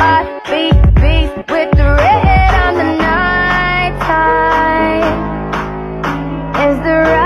heart beats with the red on the night time. Is the